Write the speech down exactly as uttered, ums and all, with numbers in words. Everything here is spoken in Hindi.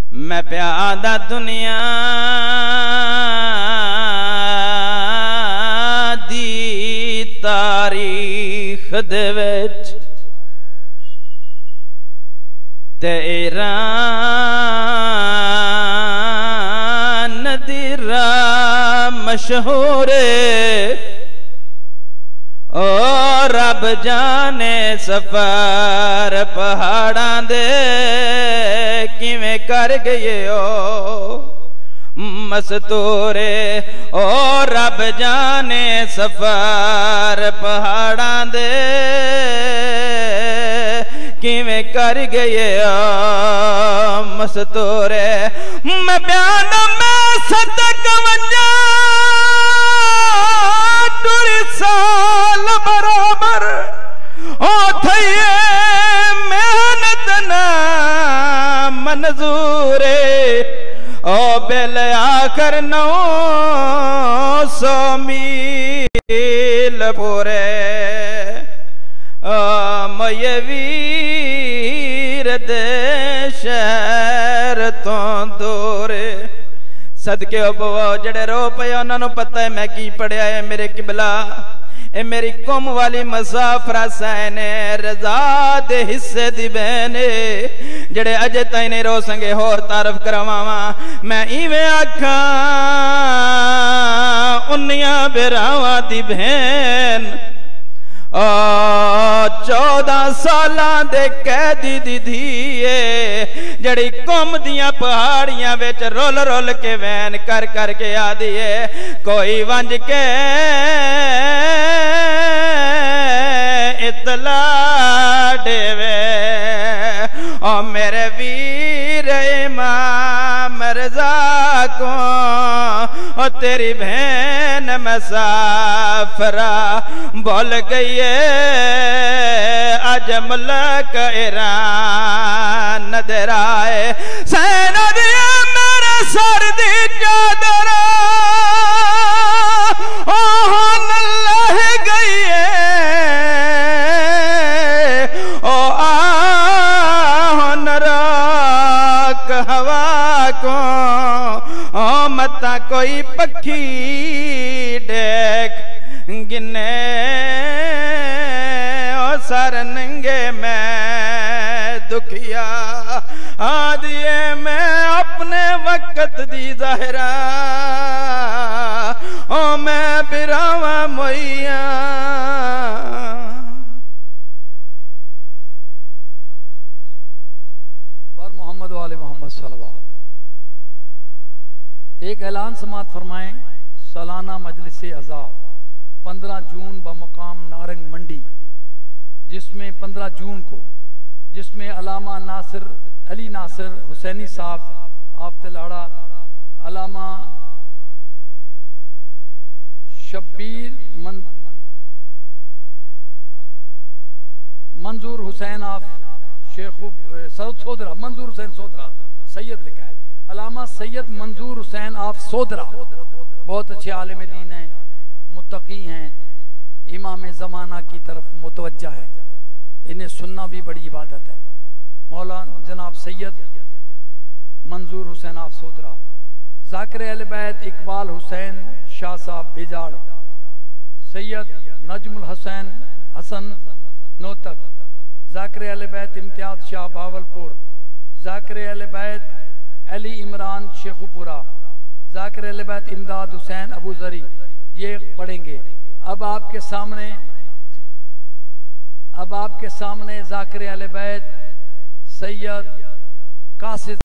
मैं प्यादा दुनिया दी तारीख दे विच तेरा नदीरा मशहूर ओ रब जाने सफर पहाड़ा दे किवें कर गए ओ मस्तूरे ओ रब जाने सफर पहाड़ा दे किवें कर गए ओ मस्तूरे। मैं बयान में सदक वंजा टुरी साल बराबर ओ थइए मेहनत ना मंजूरे ओ बेल आखर नौ सौ मील पूरे मय वीर दे शहर तो दूर सदके उपवो जड़े रो पे उन्होंने पता है मैं की पढ़िया है मेरे किबला ए मेरी कौम वाली मुसाफरा सैने रजा दे हिस्से दी बहने जड़े अजे ताई नहीं रो संगे होर तारफ करवावा मैं इवें आखा उन्निया बेरावा दी बहन चौदह साला दे कैदी दी धीए जड़ी कौम दियां पहाड़ियां विच रोल रोल के वैन कर कर के आदी है कोई वंज के इतला देवे ओ मेरे वीर इमाम रज़ा को ओ तेरी बहन मुसाफरा बोल गई अज मुल्क ईरान नदराए सैना दिए मेरे सर दी चादर ओ लह गई ओ आहन राक हवा को ओ मता कोई पक्षी देख गिने सर नंगे मैं दुखिया आदिए मैं अपने वक्त दी ज़ाहिरा ओ मैं बिरावा मोइया पर मोहम्मद वाले मोहम्मद सल्लल्लाहु। एक ऐलान समात फरमाएं सालाना मजलिस अज़ाब पंद्रह जून बमुकाम नारंग मंडी जिसमें पंद्रह जून को जिसमें अलामा नासिर अली नासिर हुसैनी साहब आफतलाड़ा अलामा शब्बीर मन, मंजूर हुसैन आफ शेख सोदरा मंजूर हुसैन सोदरा सैयद लिखा है अलामा सैयद मंजूर हुसैन आफ सोदरा बहुत अच्छे आलिम दीन हैं मुत्तकी हैं इमाम ज़माना की तरफ मुतवज्जा है इन्हें सुनना भी बड़ी इबादत है। मौला जनाब सैयद मंजूर हुसैन आफ सोदरा ज़ाकिर अहले बैत इकबाल हुसैन शाह साहब बिजाड़ सैयद नजमुल हुसैन हसन नोतक ज़ाकिर अहले बैत इम्तियाज शाह भावलपुर ज़ाकिर अहले बैत अली इमरान शेखुपुरा ज़ाकिर अहले बैत इमदाद हुसैन अबू जरी ये पढ़ेंगे। अब आपके सामने अब आपके सामने ज़ाकिर अहले बैत सैयद कासिद